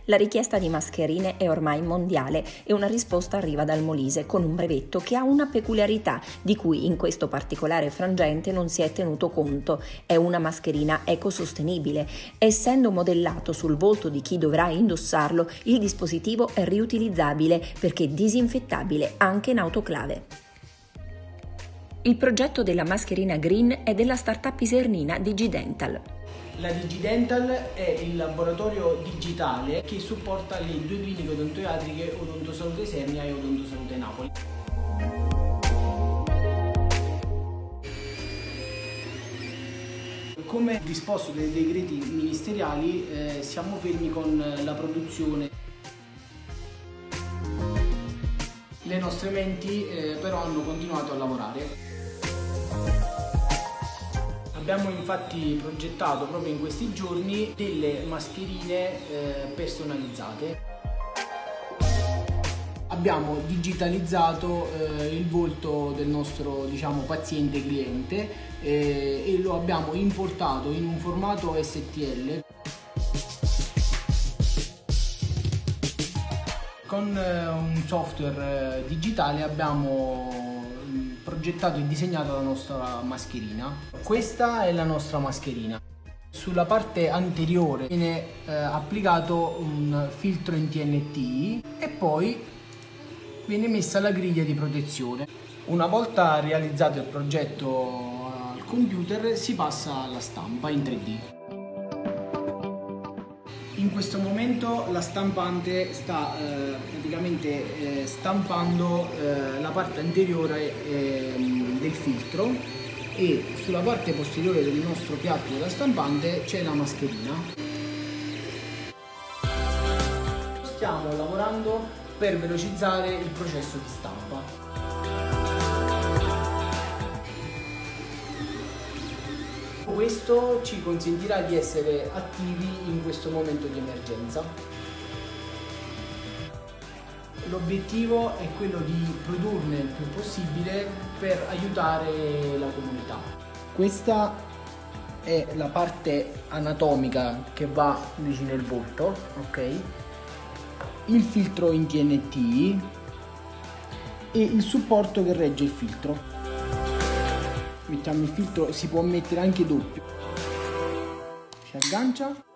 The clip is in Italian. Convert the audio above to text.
La richiesta di mascherine è ormai mondiale e una risposta arriva dal Molise con un brevetto che ha una peculiarità di cui in questo particolare frangente non si è tenuto conto. È una mascherina ecosostenibile. Essendo modellato sul volto di chi dovrà indossarlo, il dispositivo è riutilizzabile perché disinfettabile anche in autoclave. Il progetto della mascherina green è della startup isernina DigiDental. La DigiDental è il laboratorio digitale che supporta le due cliniche odontoiatriche Odontosalute Isernia e Odontosalute Napoli. Come disposto dai decreti ministeriali siamo fermi con la produzione. Le nostre menti però hanno continuato a lavorare. Abbiamo infatti progettato proprio in questi giorni delle mascherine personalizzate. Abbiamo digitalizzato il volto del nostro paziente cliente e lo abbiamo importato in un formato STL. Con un software digitale abbiamo progettato e disegnato la nostra mascherina. Questa è la nostra mascherina. Sulla parte anteriore viene applicato un filtro in TNT e poi viene messa la griglia di protezione. Una volta realizzato il progetto al computer si passa alla stampa in 3D. In questo momento la stampante sta praticamente stampando la parte anteriore del filtro e sulla parte posteriore del nostro piatto della stampante c'è la mascherina. Stiamo lavorando per velocizzare il processo di stampa. Questo ci consentirà di essere attivi in questo momento di emergenza. L'obiettivo è quello di produrne il più possibile per aiutare la comunità. Questa è la parte anatomica che va vicino al volto, ok? Il filtro in TNT e il supporto che regge il filtro. Mettiamo il filtro, si può mettere anche doppio, si aggancia